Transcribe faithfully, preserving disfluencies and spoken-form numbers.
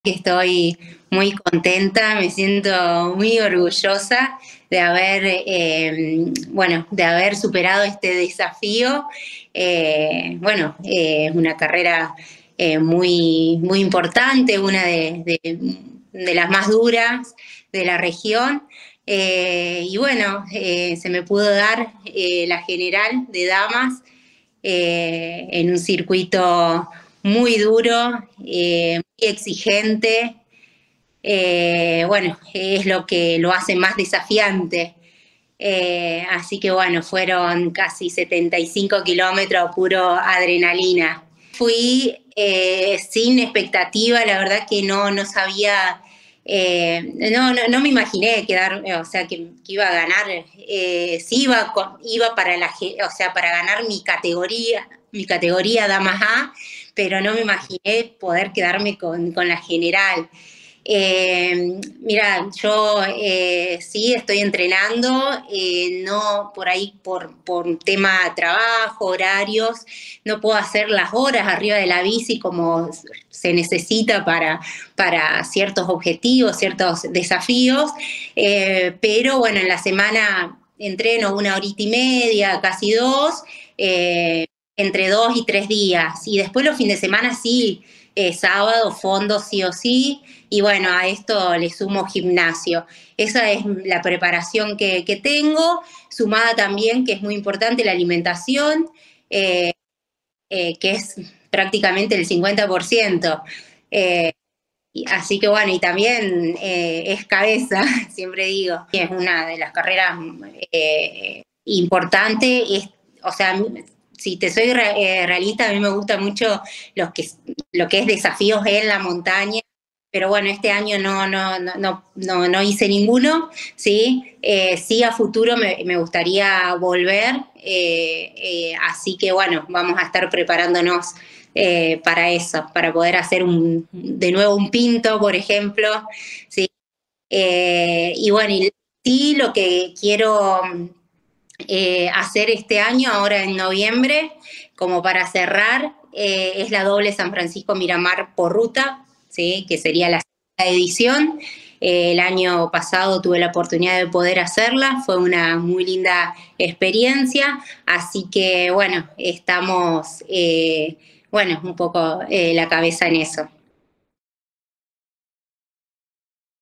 que estoy muy contenta, me siento muy orgullosa de haber, eh, bueno, de haber superado este desafío. Eh, bueno, es eh, una carrera eh, muy, muy importante, una de, de, de, las más duras de la región. Eh, y bueno, eh, se me pudo dar eh, la general de damas eh, en un circuito muy duro, eh, muy exigente. Eh, bueno, es lo que lo hace más desafiante. Eh, así que bueno, fueron casi setenta y cinco kilómetros puro adrenalina. Fui eh, sin expectativa, la verdad que no, no sabía, eh, no, no, no me imaginé quedar, o sea, que, que iba a ganar, eh, sí iba, con, iba para la, o sea, para ganar mi categoría, mi categoría Damas A, pero no me imaginé poder quedarme con, con la general. Eh, mira, yo eh, sí estoy entrenando, eh, no por ahí por, por tema de trabajo, horarios, no puedo hacer las horas arriba de la bici como se necesita para, para ciertos objetivos, ciertos desafíos, eh, pero bueno, en la semana entreno una horita y media, casi dos, eh, entre dos y tres días, y después los fines de semana sí, eh, sábado, fondo sí o sí. Y bueno, a esto le sumo gimnasio. Esa es la preparación que, que tengo, sumada también, que es muy importante, la alimentación, eh, eh, que es prácticamente el cincuenta por ciento. Eh, así que bueno, y también eh, es cabeza, siempre digo. Es una de las carreras eh, importantes, es, o sea, si te soy re, eh, realista, a mí me gusta mucho los que, lo que es desafíos en la montaña, pero bueno, este año no, no, no, no, no hice ninguno, ¿sí? Eh, sí, a futuro me, me gustaría volver, eh, eh, así que bueno, vamos a estar preparándonos eh, para eso, para poder hacer un, de nuevo un pinto, por ejemplo, ¿sí? Eh, y bueno, y sí, lo que quiero eh, hacer este año, ahora en noviembre, como para cerrar, eh, es la doble San Francisco Miramar por ruta, ¿sí? Que sería la segunda edición. Eh, el año pasado tuve la oportunidad de poder hacerla, fue una muy linda experiencia, así que bueno, estamos, eh, bueno, un poco eh, la cabeza en eso.